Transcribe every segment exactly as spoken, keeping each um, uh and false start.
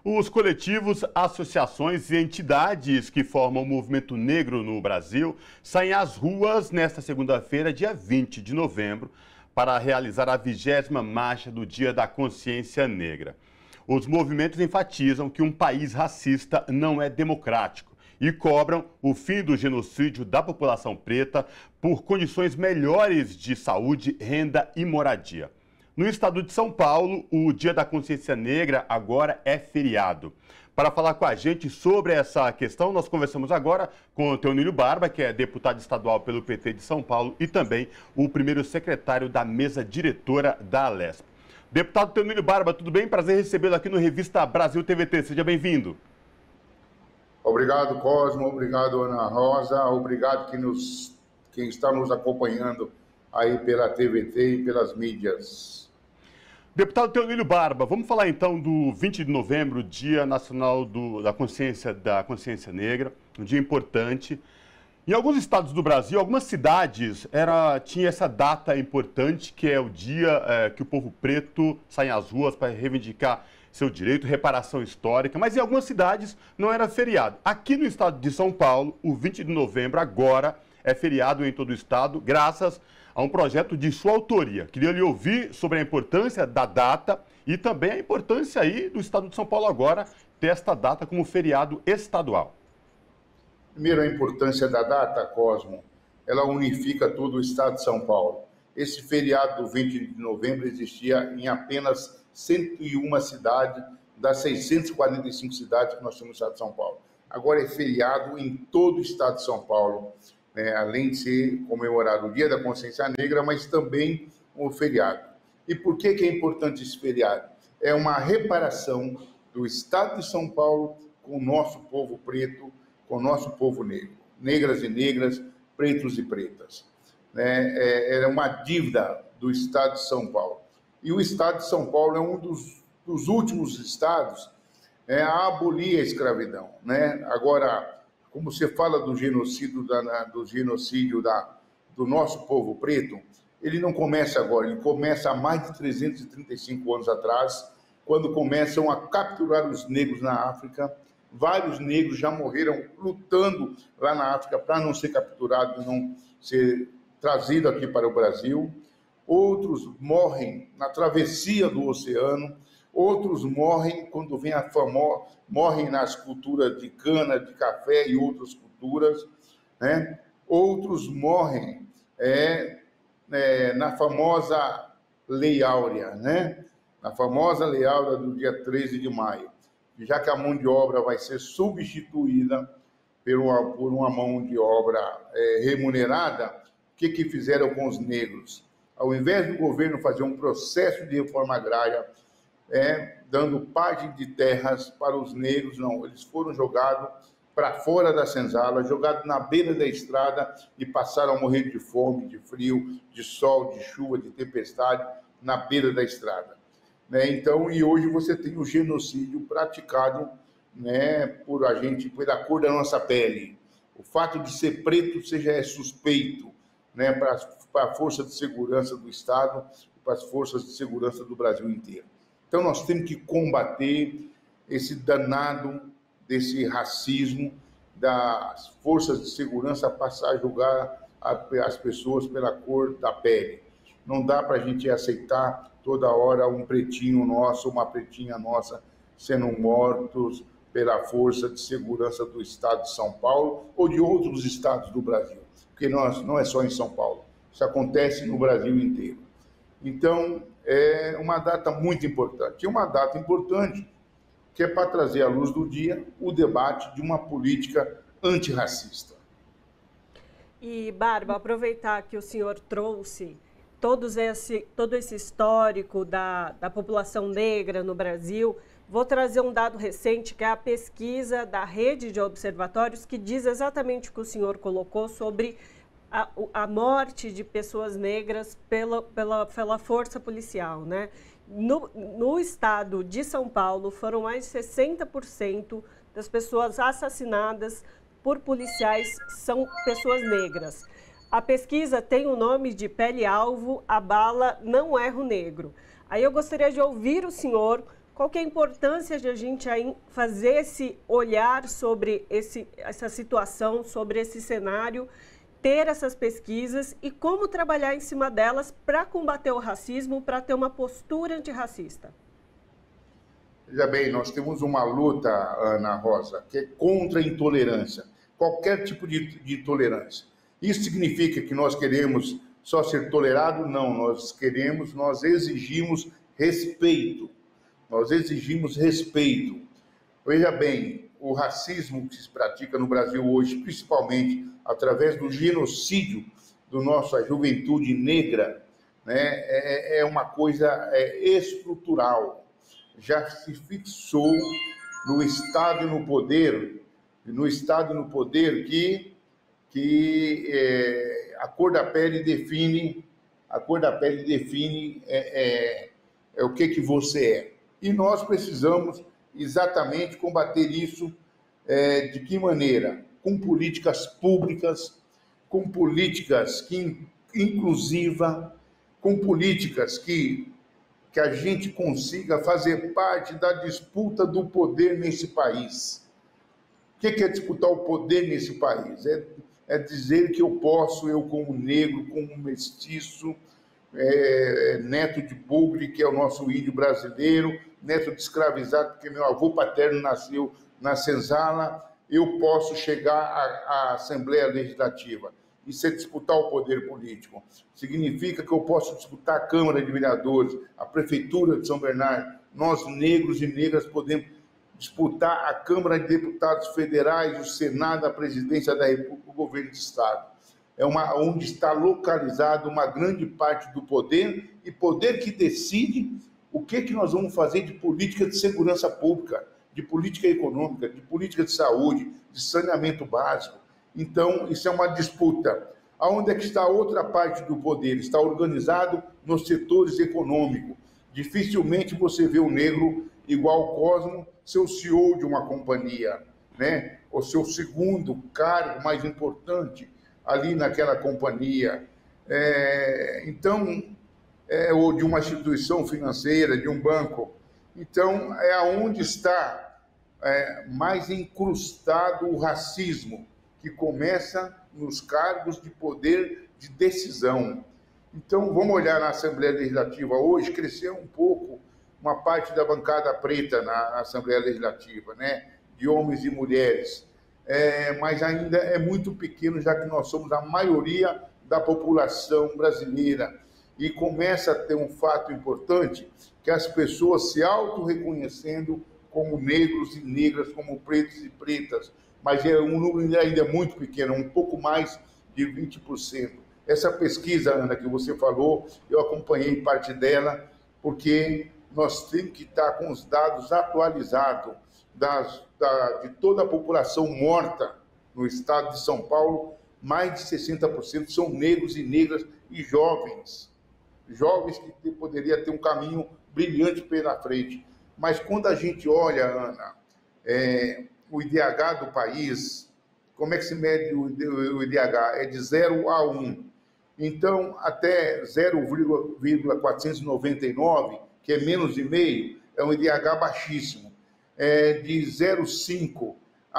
Os coletivos, associações e entidades que formam o movimento negro no Brasil saem às ruas nesta segunda-feira, dia vinte de novembro, para realizar a vigésima marcha do Dia da Consciência Negra. Os movimentos enfatizam que um país racista não é democrático e cobram o fim do genocídio da população preta por condições melhores de saúde, renda e moradia. No estado de São Paulo, o Dia da Consciência Negra agora é feriado. Para falar com a gente sobre essa questão, nós conversamos agora com o Teonílio Barba, que é deputado estadual pelo P T de São Paulo e também o primeiro secretário da mesa diretora da Alesp. Deputado Teonílio Barba, tudo bem? Prazer recebê-lo aqui no Revista Brasil T V T. Seja bem-vindo. Obrigado, Cosmo. Obrigado, Ana Rosa. Obrigado quem, nos, quem está nos acompanhando aí pela T V T e pelas mídias. Deputado Teonílio Barba, vamos falar então do vinte de novembro, Dia Nacional do, da, Consciência, da Consciência Negra, um dia importante. Em alguns estados do Brasil, algumas cidades, era, tinha essa data importante, que é o dia é, que o povo preto sai às ruas para reivindicar seu direito, reparação histórica, mas em algumas cidades não era feriado. Aqui no estado de São Paulo, o vinte de novembro agora é feriado em todo o estado, graças a um projeto de sua autoria. Queria lhe ouvir sobre a importância da data e também a importância aí do estado de São Paulo agora ter esta data como feriado estadual. Primeiro, a importância da data, Cosmo, ela unifica todo o estado de São Paulo. Esse feriado do vinte de novembro existia em apenas cento e uma cidades das seiscentas e quarenta e cinco cidades que nós temos no estado de São Paulo. Agora é feriado em todo o estado de São Paulo, né? Além de ser comemorado o Dia da Consciência Negra, mas também o feriado. E por que que é importante esse feriado? É uma reparação do estado de São Paulo com o nosso povo preto, com o nosso povo negro, negras e negras, pretos e pretas. Né? É, é uma dívida do estado de São Paulo. E o estado de São Paulo é um dos, dos últimos estados é, a abolir a escravidão. Né? Agora, como você fala do genocídio, da, do, genocídio da, do nosso povo preto, ele não começa agora, ele começa há mais de trezentos e trinta e cinco anos atrás, quando começam a capturar os negros na África. Vários negros já morreram lutando lá na África para não ser capturados, não ser trazido aqui para o Brasil. Outros morrem na travessia do oceano, outros morrem quando vem a famosa, morrem nas culturas de cana, de café e outras culturas, né? Outros morrem é, é, na famosa Lei Áurea, né? Na famosa Lei Áurea do dia treze de maio. Já que a mão de obra vai ser substituída por uma, por uma mão de obra é, remunerada, o que, que fizeram com os negros? Ao invés do governo fazer um processo de reforma agrária, é, dando parte de terras para os negros, não, eles foram jogados para fora da senzala, jogados na beira da estrada e passaram a morrer de fome, de frio, de sol, de chuva, de tempestade, na beira da estrada. Né? Então, e hoje você tem o genocídio praticado, né, por a gente, pela cor da nossa pele. O fato de ser preto seja é suspeito, né, para, para a força de segurança do Estado, para as forças de segurança do Brasil inteiro. Então, nós temos que combater esse danado desse racismo das forças de segurança passar a julgar as pessoas pela cor da pele. Não dá para a gente aceitar toda hora um pretinho nosso, uma pretinha nossa sendo mortos pela força de segurança do estado de São Paulo ou de outros estados do Brasil, porque nós, não é só em São Paulo, isso acontece no Brasil inteiro. Então, é uma data muito importante, e uma data importante que é para trazer à luz do dia o debate de uma política antirracista. E, Barba, aproveitar que o senhor trouxe Todos esse, todo esse histórico da, da população negra no Brasil, vou trazer um dado recente, que é a pesquisa da Rede de Observatórios, que diz exatamente o que o senhor colocou sobre a, a morte de pessoas negras pela, pela, pela força policial, né? No, no estado de São Paulo, foram mais de sessenta por cento das pessoas assassinadas por policiais são pessoas negras. A pesquisa tem o nome de Pele Alvo, a bala não erra o negro. Aí eu gostaria de ouvir o senhor Qual que é a importância de a gente aí fazer esse olhar sobre esse, essa situação, sobre esse cenário, ter essas pesquisas e como trabalhar em cima delas para combater o racismo, para ter uma postura antirracista? Veja bem, nós temos uma luta, Ana Rosa, que é contra a intolerância, qualquer tipo de, de intolerância. Isso significa que nós queremos só ser tolerado? Não, nós queremos, nós exigimos respeito. Nós exigimos respeito. Veja bem, o racismo que se pratica no Brasil hoje, principalmente através do genocídio da nossa juventude negra, né, é, é uma coisa é, estrutural. Já se fixou no Estado e no poder, no Estado e no poder que, que é, a cor da pele define, a cor da pele define é, é, é o que, que você é. E nós precisamos exatamente combater isso é, de que maneira? Com políticas públicas, com políticas que inclusiva, com políticas que, que a gente consiga fazer parte da disputa do poder nesse país. O que é disputar o poder nesse país? É, é dizer que eu posso, eu como negro, como mestiço, é, neto de Bugre, que é o nosso índio brasileiro, neto de escravizado, porque meu avô paterno nasceu na Senzala, eu posso chegar à, à Assembleia Legislativa. Isso é disputar o poder político. Significa que eu posso disputar a Câmara de Vereadores, a Prefeitura de São Bernardo. Nós, negros e negras, podemos disputar a Câmara de Deputados Federais, o Senado, a Presidência da República, o Governo de Estado. É uma, onde está localizado uma grande parte do poder, e poder que decide o que, que nós vamos fazer de política de segurança pública, de política econômica, de política de saúde, de saneamento básico. Então, isso é uma disputa. Aonde é que está a outra parte do poder? Está organizado nos setores econômicos. Dificilmente você vê um negro igual ao Cosmo, seu C E O de uma companhia, né? O seu segundo cargo mais importante ali naquela companhia. É, então, é, ou de uma instituição financeira, de um banco. Então, é aonde está é, mais incrustado o racismo, que começa nos cargos de poder de decisão. Então, vamos olhar na Assembleia Legislativa hoje, cresceu um pouco uma parte da bancada preta na Assembleia Legislativa, né? De homens e mulheres, é, mas ainda é muito pequeno, já que nós somos a maioria da população brasileira. E começa a ter um fato importante, que as pessoas se auto-reconhecendo como negros e negras, como pretos e pretas, mas é um número ainda muito pequeno, um pouco mais de vinte por cento. Essa pesquisa, Ana, que você falou, eu acompanhei parte dela, porque nós temos que estar com os dados atualizados das, da, de toda a população morta no estado de São Paulo. Mais de sessenta por cento são negros e negras e jovens. Jovens que poderiam ter um caminho brilhante pela frente. Mas quando a gente olha, Ana, é, o I D H do país, como é que se mede o, o I D H? É de zero a um. Então, até zero vírgula quatrocentos e noventa e nove, que é menos de meio, é um I D H baixíssimo. É de zero vírgula cinco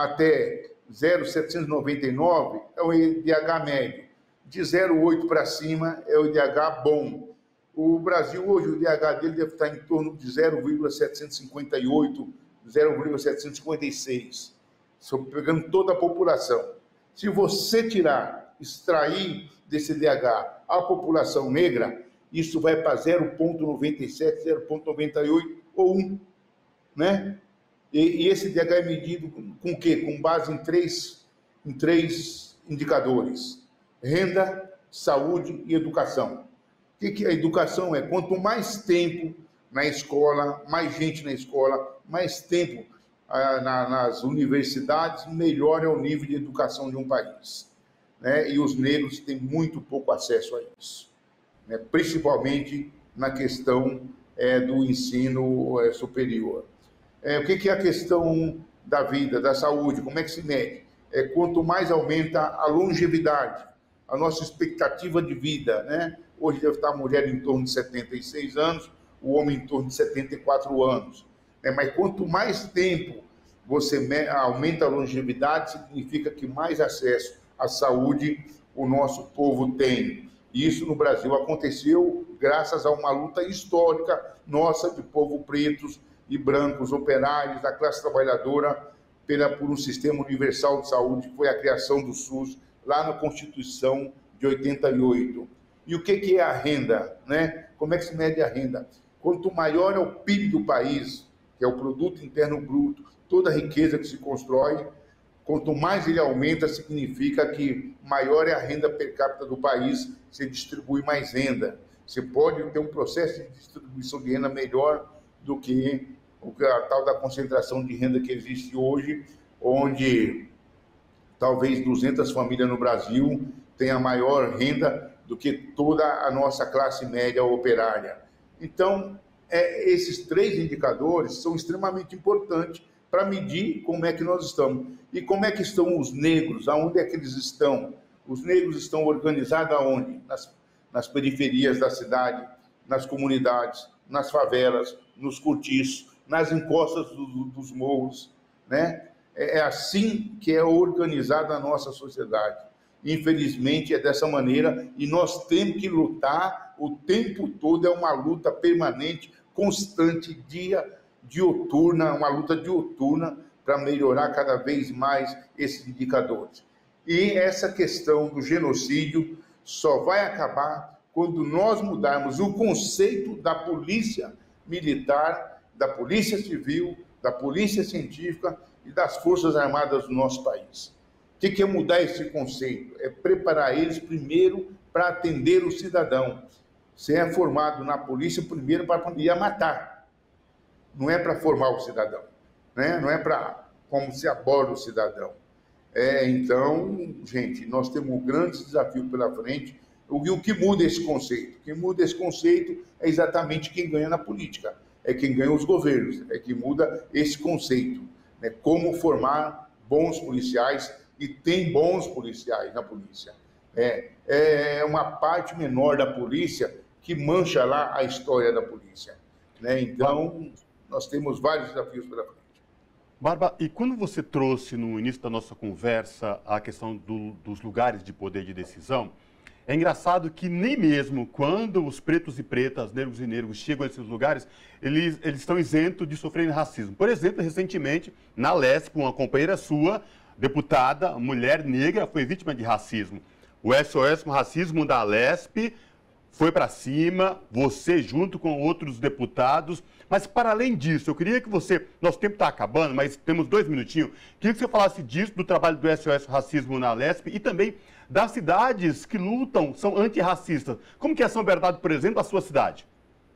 até zero vírgula setecentos e noventa e nove é o I D H médio. De zero vírgula oito para cima é o I D H bom. O Brasil hoje, o I D H dele deve estar em torno de zero vírgula setecentos e cinquenta e oito, zero vírgula setecentos e cinquenta e seis. Estou pegando toda a população. Se você tirar, extrair desse I D H a população negra, isso vai para zero vírgula noventa e sete, zero vírgula noventa e oito ou um, né? E, e esse I D H é medido com, com o quê? Com base em três, em três indicadores: renda, saúde e educação. O que, que a educação é? Quanto mais tempo na escola, mais gente na escola, mais tempo ah, na, nas universidades, melhor é o nível de educação de um país, né? E os negros têm muito pouco acesso a isso, né? Principalmente na questão é, do ensino é, superior. É, o que, que é a questão da vida, da saúde? Como é que se mede? É, quanto mais aumenta a longevidade, a nossa expectativa de vida, né? Hoje deve estar a mulher em torno de setenta e seis anos, o homem em torno de setenta e quatro anos. né? Mas quanto mais tempo você aumenta a longevidade, significa que mais acesso à saúde o nosso povo tem. E isso no Brasil aconteceu graças a uma luta histórica nossa de povo pretos e brancos, operários, da classe trabalhadora, pela, por um sistema universal de saúde, que foi a criação do SUS, lá na Constituição de oitenta e oito. E o que, que é a renda, né? Como é que se mede a renda? Quanto maior é o P I B do país, que é o Produto Interno Bruto, toda a riqueza que se constrói, quanto mais ele aumenta, significa que maior é a renda per capita do país, você distribui mais renda. Você pode ter um processo de distribuição de renda melhor do que a tal da concentração de renda que existe hoje, onde talvez duzentas famílias no Brasil tenham maior renda do que toda a nossa classe média operária. Então, é, esses três indicadores são extremamente importantes para medir como é que nós estamos. E como é que estão os negros, aonde é que eles estão? Os negros estão organizados aonde? Nas, nas periferias da cidade, nas comunidades, nas favelas, nos cortiços, nas encostas do, do, dos morros, né? É, é assim que é organizada a nossa sociedade. Infelizmente, é dessa maneira, e nós temos que lutar o tempo todo, é uma luta permanente, constante, dia diuturna, uma luta diuturna para melhorar cada vez mais esses indicadores. E essa questão do genocídio só vai acabar quando nós mudarmos o conceito da polícia militar, da polícia civil, da polícia científica e das forças armadas do nosso país. O que é mudar esse conceito? É preparar eles primeiro para atender o cidadão. Você é formado na polícia primeiro para poder matar. Não é para formar o cidadão, né? Não é para como se aborda o cidadão. É, então, gente, nós temos um grande desafio pela frente. O, o que muda esse conceito? O que muda esse conceito é exatamente quem ganha na política, é quem ganha os governos, é que muda esse conceito, né? Como formar bons policiais, e tem bons policiais na polícia. É, é uma parte menor da polícia que mancha lá a história da polícia, né? Então, nós temos vários desafios pela frente. Barba, e quando você trouxe no início da nossa conversa a questão do, dos lugares de poder de decisão, é engraçado que nem mesmo quando os pretos e pretas, negros e negros chegam a esses lugares, eles, eles estão isentos de sofrerem racismo. Por exemplo, recentemente, na Lesp, uma companheira sua, deputada, mulher negra, foi vítima de racismo. O S O S com Racismo da Lesp foi para cima, você junto com outros deputados. Mas, para além disso, eu queria que você... Nosso tempo está acabando, mas temos dois minutinhos. Queria que você falasse disso, do trabalho do S O S Racismo na Lesp e também das cidades que lutam, são antirracistas. Como que é São Bernardo, por exemplo, a sua cidade?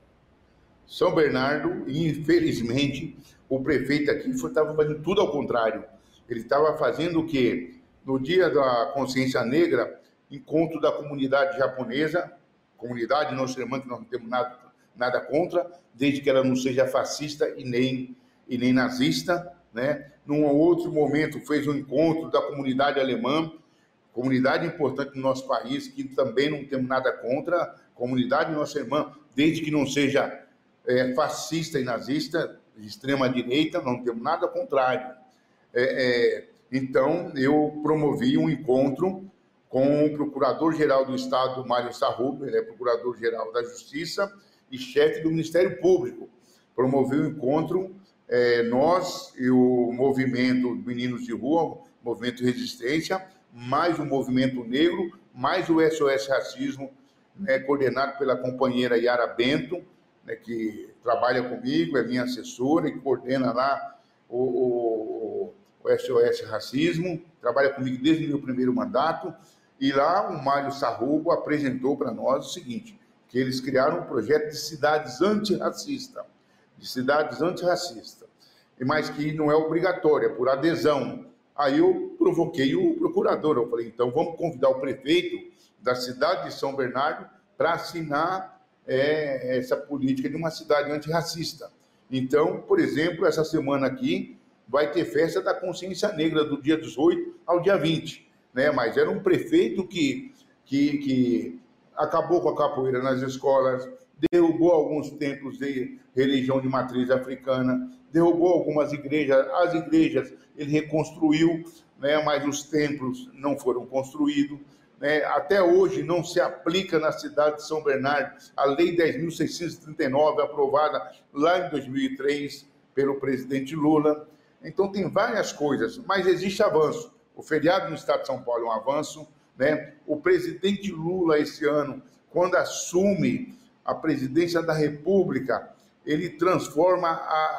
São Bernardo, infelizmente, o prefeito aqui estava fazendo tudo ao contrário. Ele estava fazendo o quê? No dia da consciência negra, encontro da comunidade japonesa, comunidade nossa irmã, que nós não temos nada, nada contra, desde que ela não seja fascista e nem, e nem nazista, né? Num outro momento, fez um encontro da comunidade alemã, comunidade importante no nosso país, que também não temos nada contra, comunidade nossa irmã, desde que não seja é, fascista e nazista, de extrema-direita, não temos nada contrário. É, é, então, eu promovi um encontro com o Procurador-Geral do Estado, Mário Sarrubo, ele é Procurador-Geral da Justiça e chefe do Ministério Público. Promoveu um encontro, é, nós e o movimento Meninos de Rua, Movimento Resistência, mais o Movimento Negro, mais o S O S Racismo, né, coordenado pela companheira Yara Bento, né, que trabalha comigo, é minha assessora e coordena lá o, o, o S O S Racismo, trabalha comigo desde o meu primeiro mandato, e lá o Mário Sarrubo apresentou para nós o seguinte, que eles criaram um projeto de cidades antirracistas, de cidades antirracistas, mas que não é obrigatória, é por adesão. Aí eu provoquei o procurador, eu falei, então vamos convidar o prefeito da cidade de São Bernardo para assinar é, essa política de uma cidade antirracista. Então, por exemplo, essa semana aqui vai ter festa da consciência negra do dia dezoito ao dia vinte, né? Mas era um prefeito que, que, que acabou com a capoeira nas escolas, derrubou alguns templos de religião de matriz africana, derrubou algumas igrejas, as igrejas ele reconstruiu, né, mas os templos não foram construídos. Né? Até hoje não se aplica na cidade de São Bernardo a Lei dez mil seiscentos e trinta e nove, aprovada lá em dois mil e três pelo presidente Lula. Então tem várias coisas, mas existe avanço. O feriado no estado de São Paulo é um avanço. Né? O presidente Lula, esse ano, quando assume a presidência da República, ele transforma a,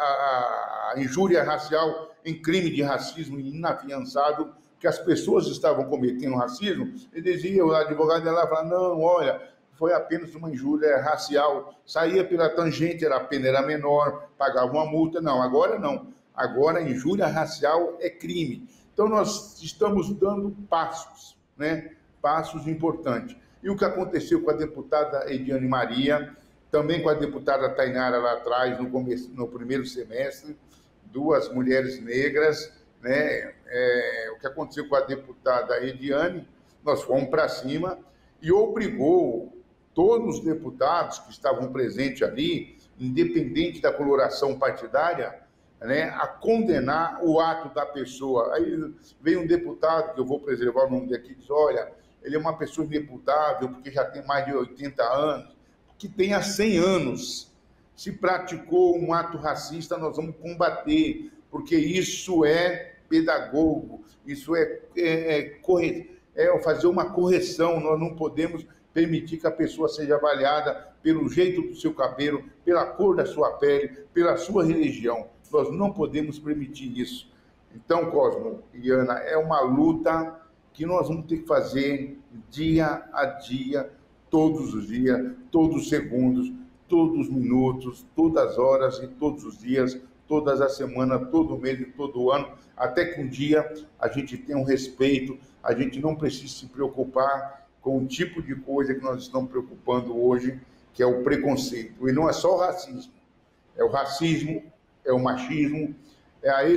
a, a injúria racial em crime de racismo inafiançável, que as pessoas estavam cometendo racismo, e dizia, o advogado ia lá e falava, não, olha, foi apenas uma injúria racial, saía pela tangente, a pena era menor, pagava uma multa. Não, agora não. Agora a injúria racial é crime. Então nós estamos dando passos, né? Passos importantes. E o que aconteceu com a deputada Ediane Maria, também com a deputada Tainara lá atrás, no, começo, no primeiro semestre, duas mulheres negras, né? É, o que aconteceu com a deputada Ediane, nós fomos para cima e obrigou todos os deputados que estavam presentes ali, independente da coloração partidária, né, a condenar o ato da pessoa. Aí veio um deputado, que eu vou preservar o nome daqui, diz, olha, ele é uma pessoa inimputável, porque já tem mais de oitenta anos, que tenha cem anos. Se praticou um ato racista, nós vamos combater, porque isso é pedagogo, isso é, é, é, corre, é fazer uma correção. Nós não podemos permitir que a pessoa seja avaliada pelo jeito do seu cabelo, pela cor da sua pele, pela sua religião. Nós não podemos permitir isso. Então, Cosmo e Ana, é uma luta que nós vamos ter que fazer dia a dia, todos os dias, todos os segundos, todos os minutos, todas as horas e todos os dias, todas as semanas, todo mês e todo ano, até que um dia a gente tenha um respeito, a gente não precisa se preocupar com o tipo de coisa que nós estamos preocupando hoje, que é o preconceito. E não é só o racismo, é o racismo, é o machismo, é a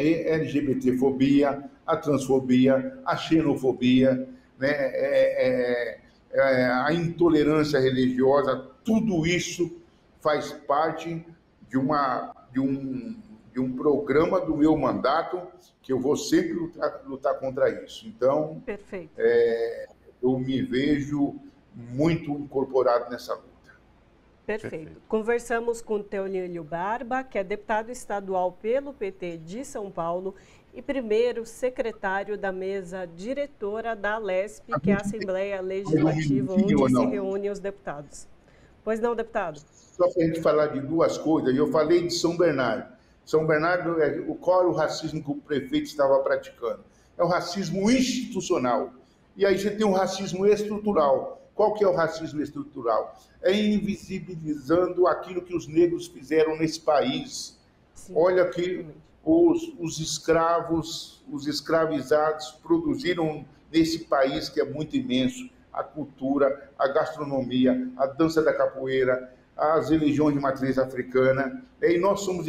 L G B T fobia, a transfobia, a xenofobia, né? é, é, é a intolerância religiosa. Tudo isso faz parte de, uma, de, um, de um programa do meu mandato, que eu vou sempre lutar, lutar contra isso. Então, Perfeito. É, eu me vejo muito incorporado nessa luta. Perfeito. Perfeito. Conversamos com Teolílio Barba, que é deputado estadual pelo P T de São Paulo e primeiro secretário da mesa diretora da Alesp, que é a Assembleia Legislativa, onde se reúnem os deputados. Pois não, deputado? Só para a gente falar de duas coisas, eu falei de São Bernardo. São Bernardo, qual era o racismo que o prefeito estava praticando? É o racismo institucional. E aí você tem o racismo estrutural. Qual que é o racismo estrutural? É invisibilizando aquilo que os negros fizeram nesse país. Sim, olha que os, os escravos, os escravizados produziram nesse país que é muito imenso a cultura, a gastronomia, a dança da capoeira, as religiões de matriz africana. E nós somos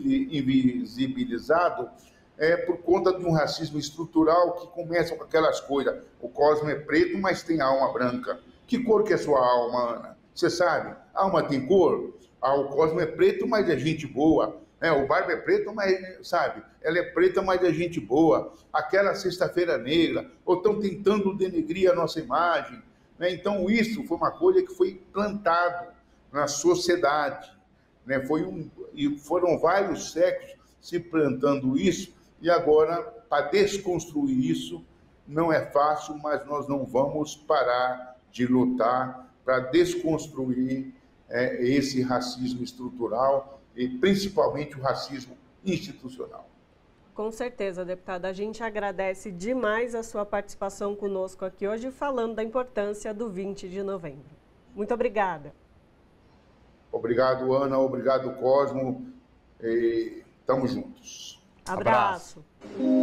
invisibilizados é, por conta de um racismo estrutural que começa com aquelas coisas. O Cosmo é preto, mas tem alma branca. Que cor que é sua alma, Ana? Você sabe? A alma tem cor? Ah, o Cosmo é preto, mas é gente boa. É, o Barba é preto, mas, sabe? Ela é preta, mas é gente boa. Aquela sexta-feira negra. Ou estão tentando denegrir a nossa imagem. Né? Então, isso foi uma coisa que foi plantado na sociedade. Né? Foi um, e foram vários séculos se plantando isso. E agora, para desconstruir isso, não é fácil, mas nós não vamos parar de lutar para desconstruir é, esse racismo estrutural e principalmente o racismo institucional. Com certeza, deputada. A gente agradece demais a sua participação conosco aqui hoje, falando da importância do vinte de novembro. Muito obrigada. Obrigado, Ana. Obrigado, Cosmo. Estamos juntos. Abraço. Abraço.